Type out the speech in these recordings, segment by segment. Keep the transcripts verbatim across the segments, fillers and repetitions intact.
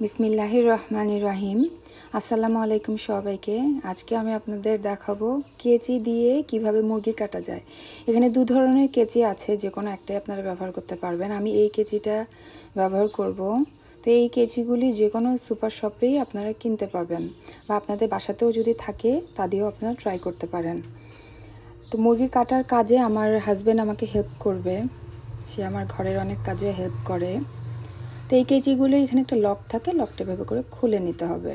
বিসমিল্লাহির রহমানির রহিম। আসসালামু আলাইকুম সবাইকে। আজকে আমি আপনাদের দেখাবো কেচি দিয়ে কিভাবে মুরগি কাটা যায়। এখানে দু ধরনের কেচি আছে, যে কোনো একটাই আপনারা ব্যবহার করতে পারবেন। আমি এই কেচিটা ব্যবহার করব। তো এই কেচিগুলি যে কোনো সুপার শপেই আপনারা কিনতে পাবেন, বা আপনাদের বাসাতেও যদি থাকে তা দিয়েও আপনারা ট্রাই করতে পারেন। তো মুরগি কাটার কাজে আমার হাজব্যান্ড আমাকে হেল্প করবে, সে আমার ঘরের অনেক কাজে হেল্প করে। তো এই কেচিগুলো এখানে একটা লক থাকে, লকটা এভাবে করে খুলে নিতে হবে।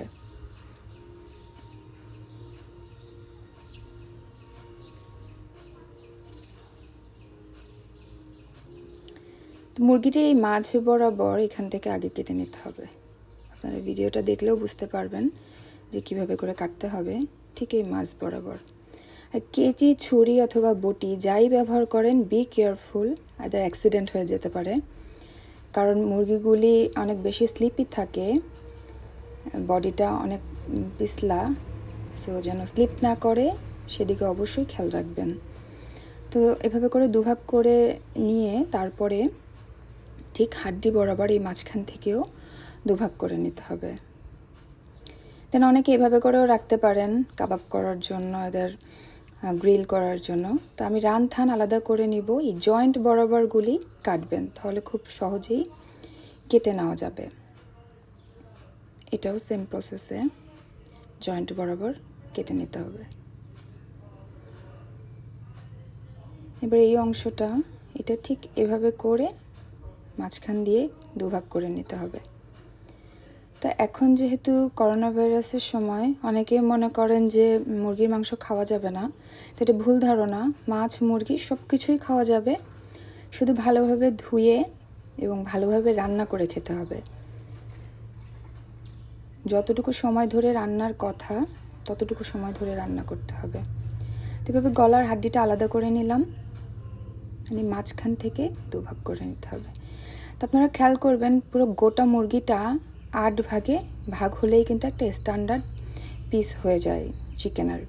তো মুরগিটির এই মাঝ বরাবর এখান থেকে আগে কেটে নিতে হবে। আপনারা ভিডিওটা দেখলেও বুঝতে পারবেন যে কিভাবে করে কাটতে হবে, ঠিক এই মাঝ বরাবর। আর কেচি, ছুরি অথবা বটি যাই ব্যবহার করেন, বি কেয়ারফুল, আদার অ্যাক্সিডেন্ট হয়ে যেতে পারে। কারণ মুরগিগুলি অনেক বেশি স্লিপি থাকে, বডিটা অনেক পিছলা, সো যেন স্লিপ না করে সেদিকে অবশ্যই খেয়াল রাখবেন। তো এভাবে করে দুভাগ করে নিয়ে তারপরে ঠিক হাড্ডি বরাবর এই মাঝখান থেকেও দুভাগ করে নিতে হবে। দেন অনেকে এভাবে করেও রাখতে পারেন কাবাব করার জন্য, এদের গ্রিল করার জন্য। তো আমি রান থান আলাদা করে নিব। এই জয়েন্ট বরাবরগুলি কাটবেন, তাহলে খুব সহজেই কেটে নেওয়া যাবে। এটাও সেম প্রসেসে জয়েন্ট বরাবর কেটে নিতে হবে। এবার এই অংশটা এটা ঠিক এভাবে করে মাঝখান দিয়ে দুভাগ করে নিতে হবে। তা এখন যেহেতু করোনা ভাইরাসের সময় অনেকে মনে করেন যে মুরগির মাংস খাওয়া যাবে না, তো এটা ভুল ধারণা। মাছ, মুরগি সব কিছুই খাওয়া যাবে, শুধু ভালোভাবে ধুয়ে এবং ভালোভাবে রান্না করে খেতে হবে। যতটুকু সময় ধরে রান্নার কথা ততটুকু সময় ধরে রান্না করতে হবে। তো এভাবে গলার হাড্ডিটা আলাদা করে নিলাম, মানে মাঝখান থেকে দুভাগ করে নিতে হবে। তো আপনারা খেয়াল করবেন পুরো গোটা মুরগিটা আট ভাগে ভাগ হলেই কিন্তু একটা স্ট্যান্ডার্ড পিস হয়ে যায় চিকেনের।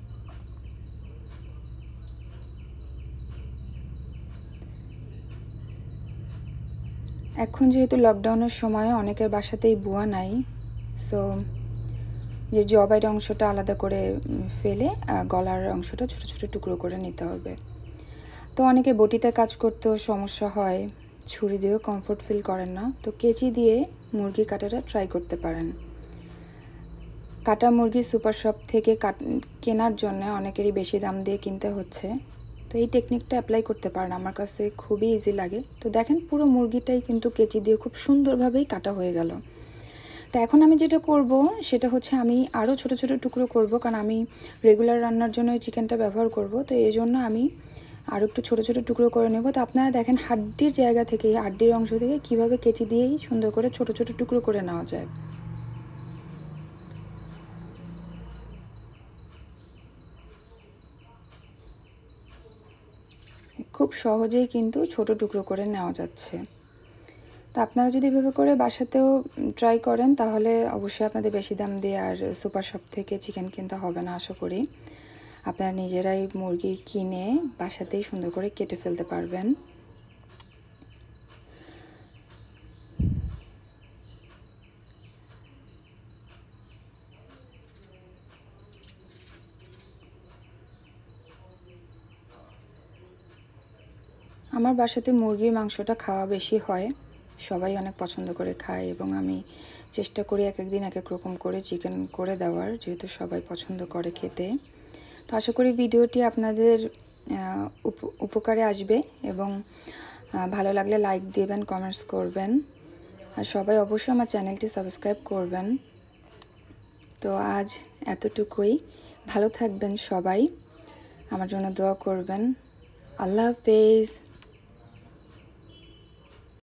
এখন যেহেতু লকডাউনের সময় অনেকের বাসাতেই বুয়া নাই, সো যে জবাইয়ের অংশটা আলাদা করে ফেলে গলার অংশটা ছোট ছোট টুকরো করে নিতে হবে। তো অনেকে বটিতে কাজ করতেও সমস্যা হয়, ছুরি দিয়েও কমফোর্ট ফিল করেন না, তো কেচি দিয়ে মুরগি কাটাটা ট্রাই করতে পারেন। কাটা মুরগি সুপার শপ থেকে কাট কেনার জন্য অনেকেরই বেশি দাম দিয়ে কিনতে হচ্ছে। তো এই টেকনিকটা অ্যাপ্লাই করতে পারেন, আমার কাছে খুবই ইজি লাগে। তো দেখেন পুরো মুরগিটাই কিন্তু কেচি দিয়ে খুব সুন্দরভাবেই কাটা হয়ে গেল। তো এখন আমি যেটা করব সেটা হচ্ছে আমি আরও ছোট ছোট টুকরো করব, কারণ আমি রেগুলার রান্নার জন্য এই চিকেনটা ব্যবহার করব। তো এই জন্য আমি আরও একটু ছোটো ছোটো টুকরো করে নেব। তো আপনারা দেখেন হাড্ডির জায়গা থেকে, হাড্ডির অংশ থেকে কীভাবে কেচি দিয়েই সুন্দর করে ছোট ছোট টুকরো করে নেওয়া যায়। খুব সহজেই কিন্তু ছোট টুকরো করে নেওয়া যাচ্ছে। তো আপনারা যদি এভাবে করে বাসাতেও ট্রাই করেন তাহলে অবশ্যই আপনাদের বেশি দাম দিয়ে আর সুপার শপ থেকে চিকেন কিনতে হবে না। আশা করি আপনারা নিজেরাই মুরগি কিনে বাসাতেই সুন্দর করে কেটে ফেলতে পারবেন। আমার বাসাতে মুরগির মাংসটা খাওয়া বেশি হয়, সবাই অনেক পছন্দ করে খায়, এবং আমি চেষ্টা করি এক একদিন এক এক রকম করে চিকেন করে দেওয়ার, যেহেতু সবাই পছন্দ করে খেতে। তো আশা করি ভিডিওটি আপনাদের উপকারে আসবে, এবং ভালো লাগলে লাইক দিবেন, কমেন্টস করবেন, আর সবাই অবশ্যই আমার চ্যানেলটি সাবস্ক্রাইব করবেন। তো আজ এতটুকুই। ভালো থাকবেন সবাই, আমার জন্য দোয়া করবেন। আল্লাহ হাফেজ।